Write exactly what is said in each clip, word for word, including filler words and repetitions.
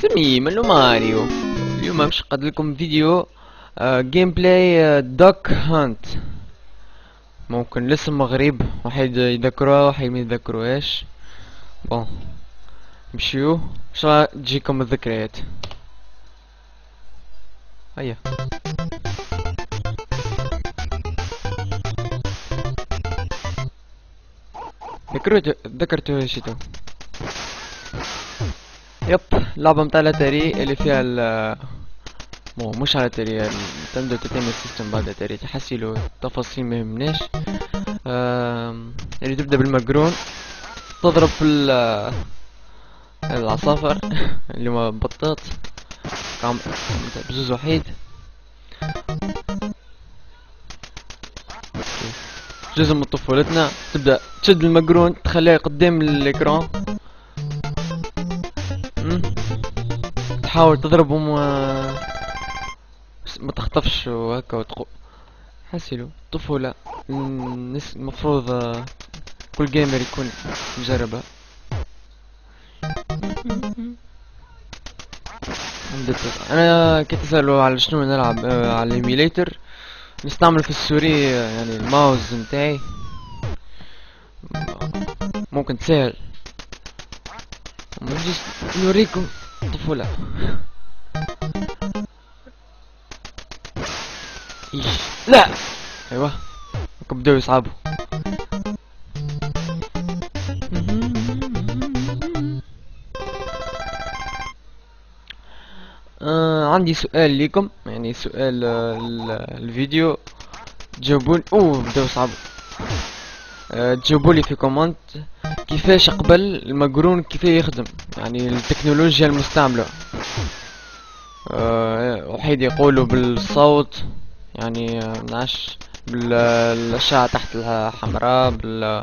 كوني مالو ماريو. اليوم باش نقدم لكم فيديو جيم بلاي دوك هانت. ممكن الاسم غريب، واحد يذكروه واحد ما يذكروهاش. بون نمشيو ان شاء الله تجيكم الذكريات. هيا ذكرت ذكرتوا شتو. يب، لعبة متاع الاتاري اللي فيها ال مو مش على الاتاري، نتندو انترتينمنت سيستم. بعد الاتاري تحسيلو تفاصيل ما يهمناش. اللي تبدا بالمجرون، تضرب في ال- العصافر اللي ما بطاط قام بزوز وحيد. جزء من طفولتنا، تبدا تشد المجرون تخليه قدام الاكران، تحاول تضربهم و ما تخطفش وهكا وتقو. حسيلو طفولة الناس المفروض آه، كل جيمر يكون مجربها. انا كنت تسألوا على شنو نلعب آه على الايميليتر، نستعمل في السوري آه، يعني الماوس متاعي ممكن تسهل. نجيس نوريكم طفولة. إيش لا ايوه بداو يصعبوا. آه عندي سؤال ليكم، يعني سؤال آه الفيديو تجاوبون. اوه بداو يصعبوا. آه تجاوبولي في كومنت كيفاش قبل المقرون كيف يخدم، يعني التكنولوجيا المستعملة. أه وحيد يقولوا بالصوت، يعني آه، منعش بالأشعة تحت الحمراء بال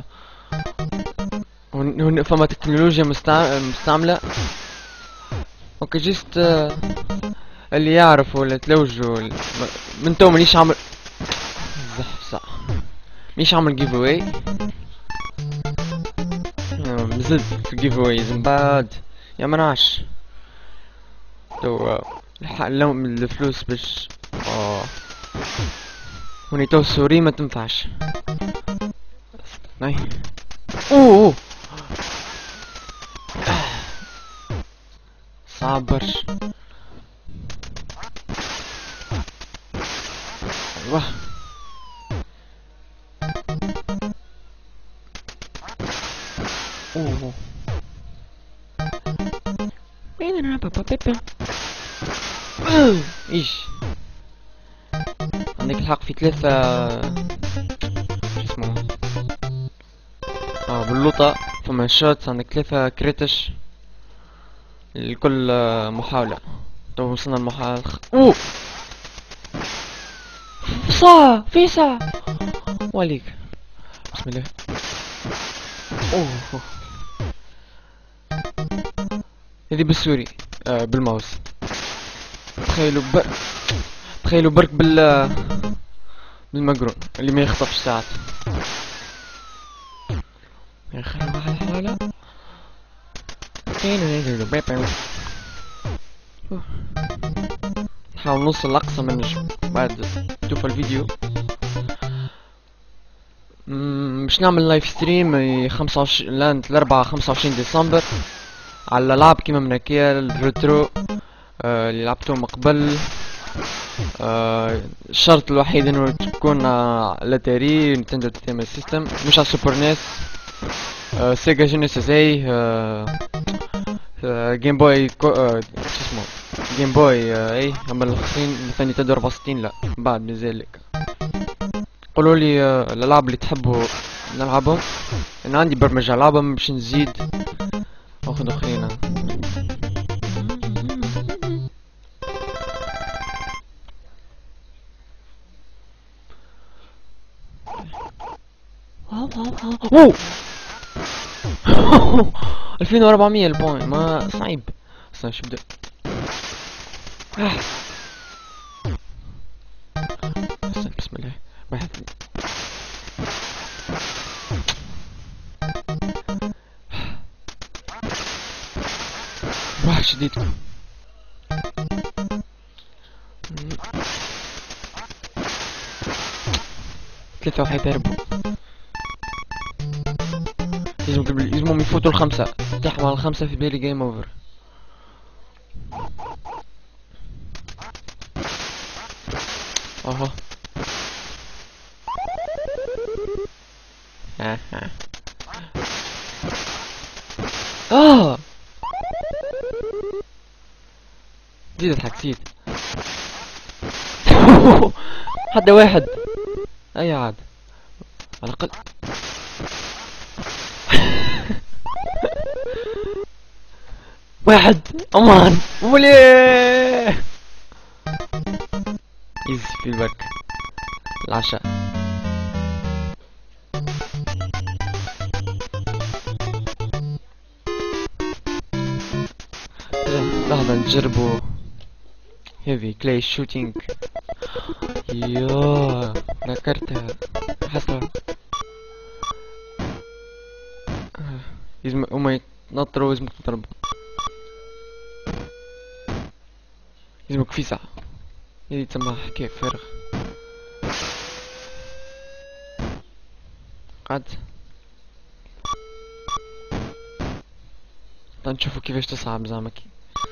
هن هن- فما تكنولوجيا مستع... مستعملة. اوكي جست آه، اللي يعرف ولا تلوجوا ال- من تو مانيش عامل زحصة، مانيش عامل جيف اواي. نزلت في الجيف اوايز من بعد يا منعش تو اللوم الفلوس باش اه هوني تو سوري ما تنفعش. ناي اوه صعب برشا. ايوه اوه وين انا بابا بيبا. ايش عندك الحق في ثلاثة شو اسمه اه باللوطة. فما شوت عندك ثلاثة كريتش لكل آه، محاولة. تو وصلنا المحاولة الخ... اوه صا في صا وليك. بسم الله. اوه أوه. هذي بالسوري آه بالماوس. تخيلوا بر... تخيلوا برك بال بالمقرون اللي ما يخطفش ساعات. يا اخي على الحالة نحاول نوصل لأقصى ما نجم بعد تشوف الفيديو. مش نعمل لايف ستريم خمسة وعشرين لاند الأربعة خمسة وعشرين ديسمبر على الألعاب كيما من هكايا الريترو آه اللي لعبتهم قبل. آه الشرط الوحيد انه تكون على الاتاري نينتندو انترتينمنت سيستم، مش على السوبر نيس. آه سيجا جينيسيس اي آه آه جيم بوي كو آه شو اسمه جيم بوي آه اي اما الاخرين مثلا نينتندو أربعة وستين لا بعد بذلك. قولوا لي آه الالعاب اللي تحبوا نلعبهم. انا عندي برمجة العابهم باش نزيد واخد اخرين. اوه ألفين وأربعمية البوين ما صعيب. استنى شو بدأ. آه. استنى بسم الله واحد واحد شديدكم ثلاثة واحد يهربوا. لازم قبل لازمهم يفوتوا الخمسة، تحمل الخمسة في بالي جيم اوفر. اها ها ها اه زيد اضحك زيد. حتى واحد اي عاد على الاقل. واحد امان وليه ايزي في البرك العشاء. لحظة نجربو هيفي كلاي شوتينج. ياه ذكرتها حسرة. لازم هما يتنطروا لازمك تضربوا. لازمك في ساعة يلي تسمى حكاية فارغ. قعد نشوفو كيفاش تصعب زعما كي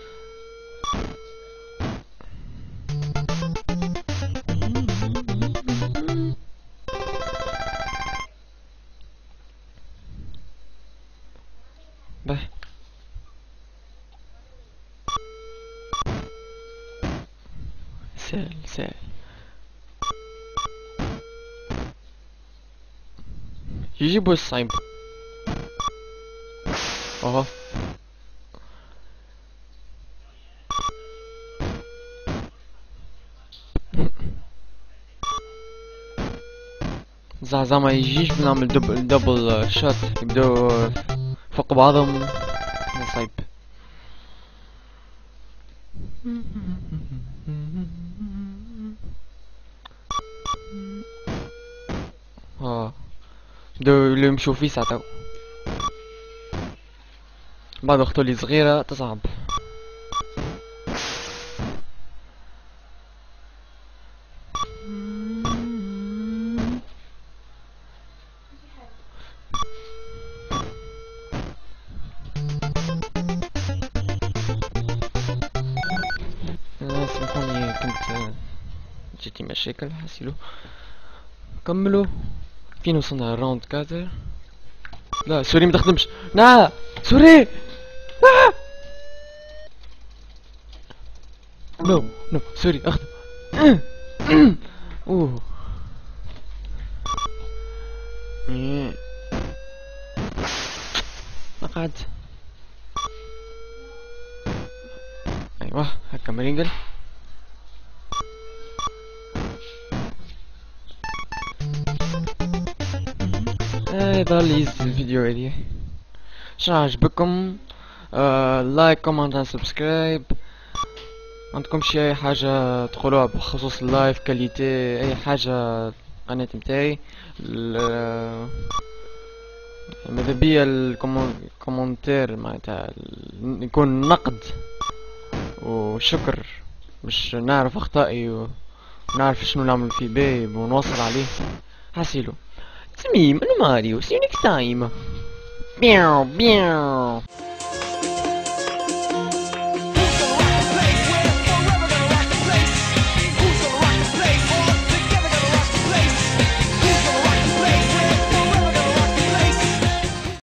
به. سهل سهل يجيبوا الصعيب. اها زعما ما يجيش بنعمل دبل دبل شوت يبدو فوق بعضهم صعيب. اه بدو اللي يمشوا فيه ساعة بعد اختو لي صغيرة تصعب. سامحوني كنت جاتي مشاكل حسيلو. كملوا فين وصلنا الراوند كاتر. لا سوري متخدمش. نا سوري نا نو نو سوري اخدم. اوه اقعد. ايوه هكا مرينجل. هذا اللي يزيد الفيديو هذي. شنو عجبكم؟ آه لايك كومنت سبسكرايب. عندكم شي اي حاجه تقولوها بخصوص اللايف كاليتي اي حاجه القناه متاعي؟ ماذا بيا الكومنتير معناتها يكون نقد وشكر باش نعرف اخطائي ونعرف شنو نعمل في باي ونوصل عليه. حسيلو It's me, Manu Mario. See you next time. Meow, meow.